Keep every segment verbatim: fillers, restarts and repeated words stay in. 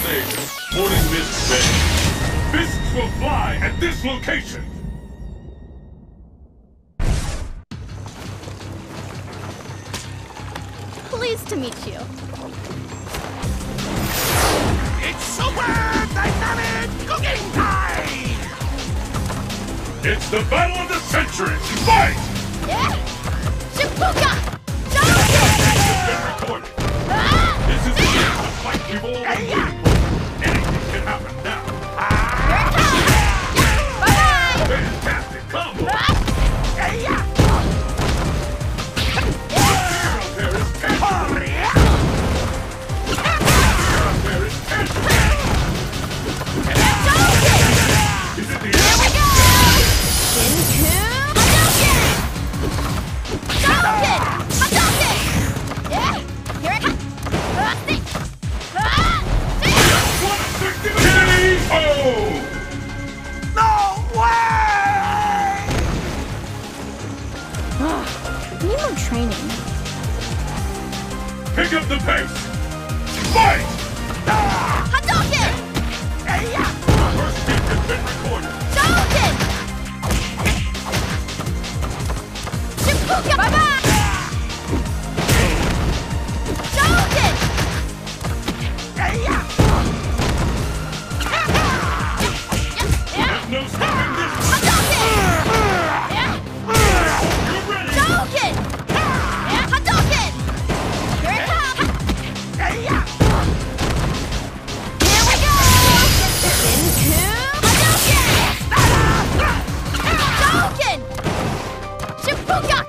Agent, boarding this bay. Fists will fly at this location. Pleased to meet you. It's super dynamic cooking time! It's the battle of the century! Fight! Yeah! Shibuka! It's been recorded. Ah! This is the game of fight we've all been waiting for. Anything can happen now. Here it comes! Bye-bye! Fantastic combo! Ah! Hero pair is tangible! Hero pair is tangible! Is it the Here we end? go! Into Hadouken! Hadouken! Hadouken! Yeah! Here it comes! Ah, see! Ah! See! What effective K O! No way! Need more training. Pick up the pace! Fight! Hadouken! First hit has been recorded. Hadouken! Shibuka! Bye-bye! Hadouken! There's no stopping this! Hadouken! Yeah! You're ready! Hadouken! Yeah! Hadouken! Here it comes! Here we go! Into Hadouken! Hadouken! Shibuka!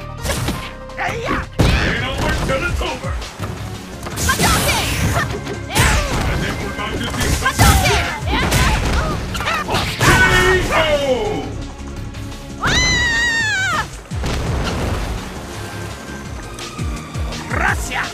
Ain't over till it's over! Hadouken! Yeah! And then we're about to see some Hadouken! Yeah! K O! Ah! Gracias!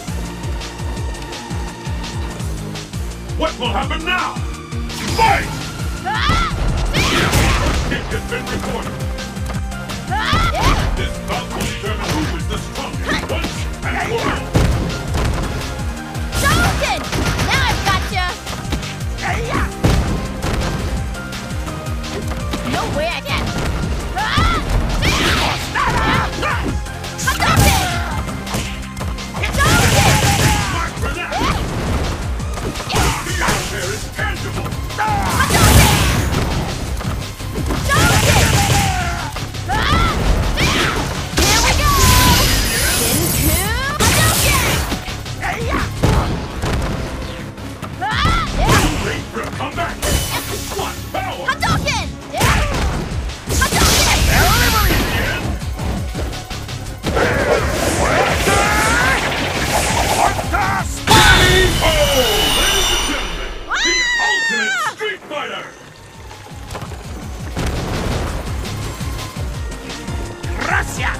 What will happen now? Fight! Ah! First hit has been recorded. Ah! Yeah! This bout will determine who is the strongest once and for all. Hadouken! Now I've got you! No way I can! Ah! Hadouken! Hadouken! Mark for that! The arrow pair is tangible! Hadouken! Hadouken! Ah! Here we go! Into Hadouken! Ah! Yeah! Wait for a comeback! What power! Hadouken! Yeah! Hadouken! Oh, ladies and gentlemen, the ultimate Street Fighter! Gracias!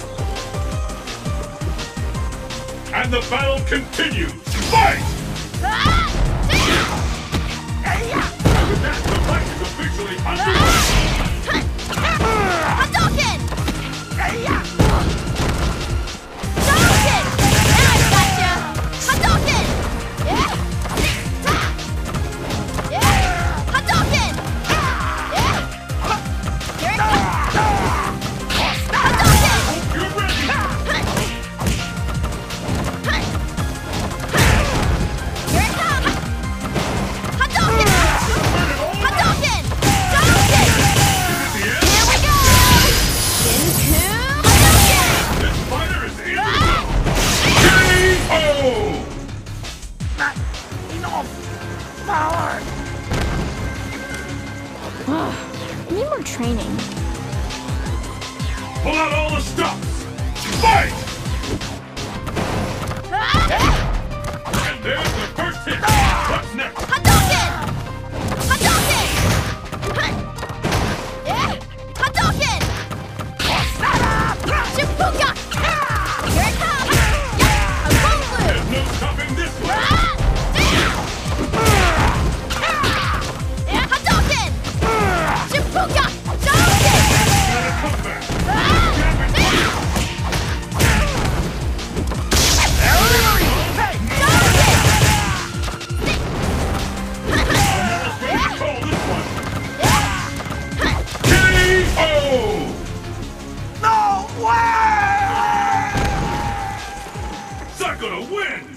And the battle continues! Fight! Ah! And with that, the fight is officially underway! Hadouken! Hadouken! Now I've got you! Hadouken! Yeah! Yeah! Hadouken! Yeah! Here it comes! Hadouken! You're ready! Here it comes! Hadouken! Hadouken! Hadouken! Is it the end? Here we go! Wow! Sakura wins!